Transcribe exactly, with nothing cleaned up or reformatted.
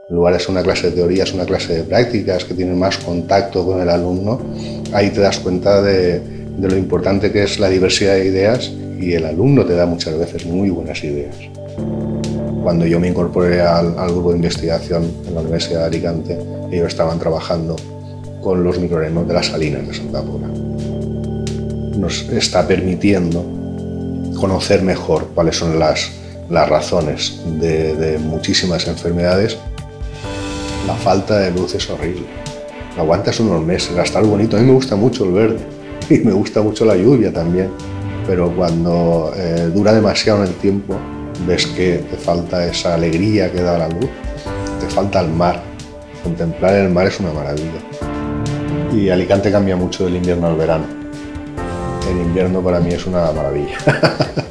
En lugar de ser una clase de teoría, es una clase de prácticas que tiene más contacto con el alumno. Ahí te das cuenta de, de lo importante que es la diversidad de ideas y el alumno te da muchas veces muy buenas ideas. Cuando yo me incorporé al, al grupo de investigación en la Universidad de Alicante, ellos estaban trabajando con los microorganismos de las salinas de Santa Pola. Nos está permitiendo conocer mejor cuáles son las, las razones de, de muchísimas enfermedades. La falta de luz es horrible. Lo aguantas unos meses, hasta algo bonito. A mí me gusta mucho el verde y me gusta mucho la lluvia también, pero cuando eh, dura demasiado en el tiempo, ves que te falta esa alegría que da la luz, te falta el mar. Contemplar el mar es una maravilla. Y Alicante cambia mucho del invierno al verano. El invierno para mí es una maravilla.